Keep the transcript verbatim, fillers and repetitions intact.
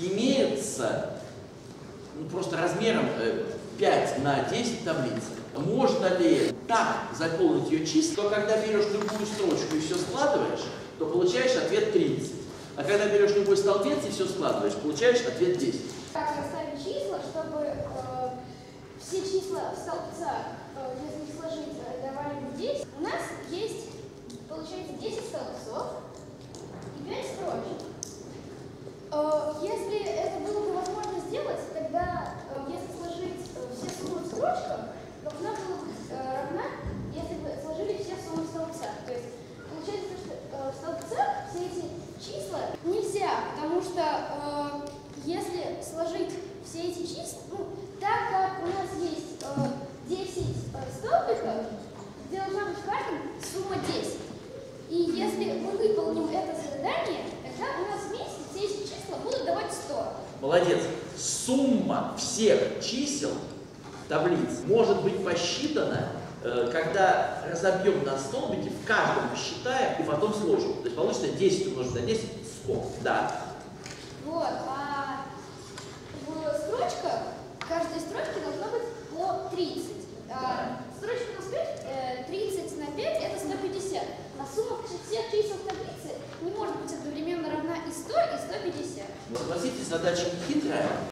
имеется ну, просто размером пять на десять таблицы. Можно ли так заполнить ее чисто, что когда берешь любую строчку и все складываешь, то получаешь ответ тридцать. А когда берешь любой столбец и все складываешь, получаешь ответ десять. Как расставить числа, чтобы э, все числа в столбцах, э, если их сложить, давали бы десять. У нас есть, получается, десять столбцов и пять строчек. Э, если это было бы возможно сделать, тогда, э, если сложить э, все суммы в строчках, должна была быть э, равна, если бы сложили все суммы в столбцах. То есть получается, что э, в столбцах все эти числа нельзя, потому что э, если сложить все эти числа, ну, так как у нас есть э, десять э, столбиков, где должна быть в каждом сумма десять. И если мы выполним это задание, тогда у нас вместе все эти числа будут давать сто. Молодец. Сумма всех чисел таблиц может быть посчитана, э, когда разобьем на столбики, в каждом посчитаем и потом сложим. То есть получится десять умножить на десять, сто. Да. Вот, а в строчках, каждой строчке должно быть по тридцать. А строчка у нас пять, тридцать на пять это сто пятьдесят. А сумма всех чисел таблицы не может быть одновременно равна и сто, и сто пятьдесят. Согласитесь, задача не хитрая.